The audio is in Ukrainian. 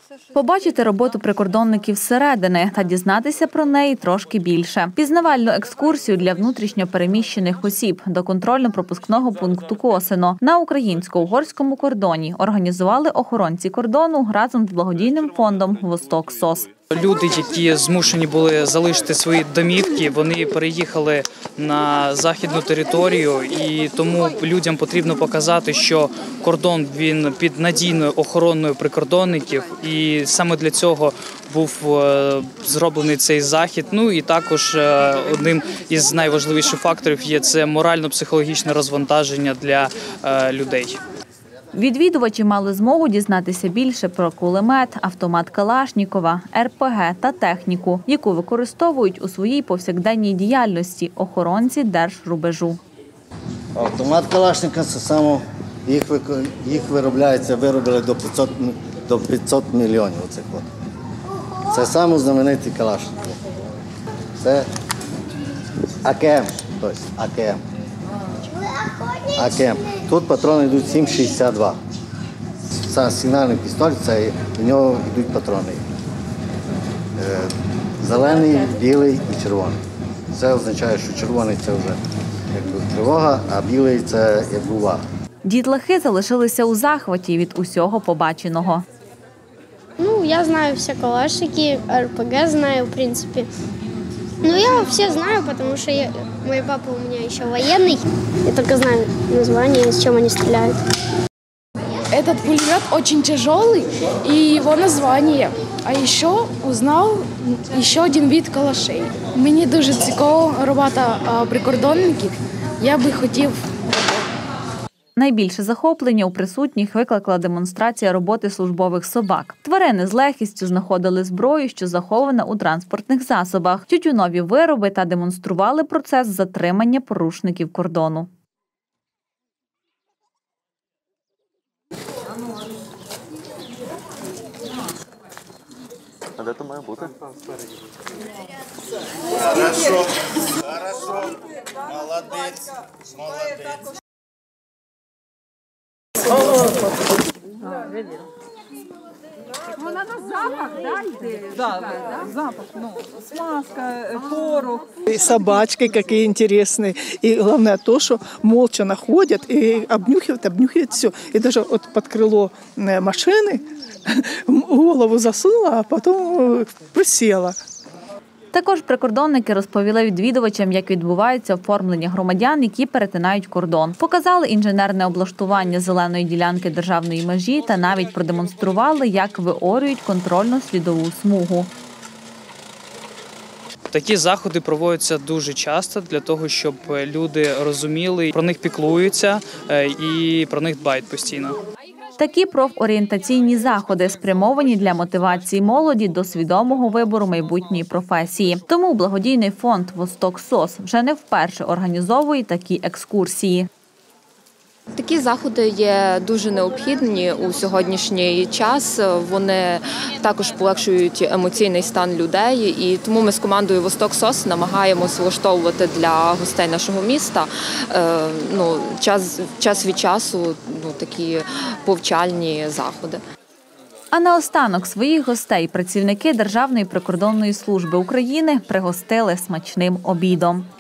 Побачити роботу прикордонників зсередини та дізнатися про неї трошки більше. Пізнавальну екскурсію для внутрішньо переміщених осіб до контрольно-пропускного пункту Косино на українсько-угорському кордоні організували охоронці кордону разом з благодійним фондом «Восток СОС». Люди, які змушені були залишити свої домівки, вони переїхали на західну територію, і тому людям потрібно показати, що кордон він під надійною охороною прикордонників, і саме для цього був зроблений цей захід. Ну і також одним із найважливіших факторів є це морально-психологічне розвантаження для людей. Відвідувачі мали змогу дізнатися більше про кулемет, автомат Калашнікова, РПГ та техніку, яку використовують у своїй повсякденній діяльності охоронці держрубежу. Автомат Калашника – це саме, їх виробили до 500 мільйонів. Це саме знаменитий Калашников. Це АКМ, тобто АКМ. АКМ. Тут патрони йдуть 7,62. Це сигнальний пістоль, це в нього йдуть патрони. Зелений, білий і червоний. Це означає, що червоний – це вже тривога, а білий – це як увага. Дітлахи залишилися у захваті від усього побаченого. Я знаю всі калашники, РПГ знаю, в принципі. Я все знаю, потому что мой папа у меня еще военный. Я только знаю название, с чем они стреляют. Этот пулемет очень тяжелый и его название. А еще узнал еще один вид калашей. Мені дуже цікава робота прикордонників. Я би хотів. Найбільше захоплення у присутніх викликала демонстрація роботи службових собак. Тварини з легкістю знаходили зброю, що захована у транспортних засобах, тютюнові вироби та демонстрували процес затримання порушників кордону. А де то має бути? Хорошо, хорошо, молодець, молодець. Вона на запах, да? Запах, смазка, порох. И собачки какие интересные. И главное то, что молча находят и обнюхивают все. И даже вот под крыло машины голову засунула, а потом присела. Також прикордонники розповіли відвідувачам, як відбувається оформлення громадян, які перетинають кордон. Показали інженерне облаштування зеленої ділянки державної межі та навіть продемонстрували, як виорюють контрольно-слідову смугу. Такі заходи проводяться дуже часто для того, щоб люди розуміли, про них піклуються і про них дбають постійно. Такі профорієнтаційні заходи спрямовані для мотивації молоді до свідомого вибору майбутньої професії. Тому благодійний фонд «Восток СОС» вже не вперше організовує такі екскурсії. Такі заходи є дуже необхідні у сьогоднішній час. Вони також полегшують емоційний стан людей. І тому ми з командою «Восток СОС» намагаємося влаштовувати для гостей нашого міста час від часу такі повчальні заходи. А наостанок своїх гостей працівники Державної прикордонної служби України пригостили смачним обідом.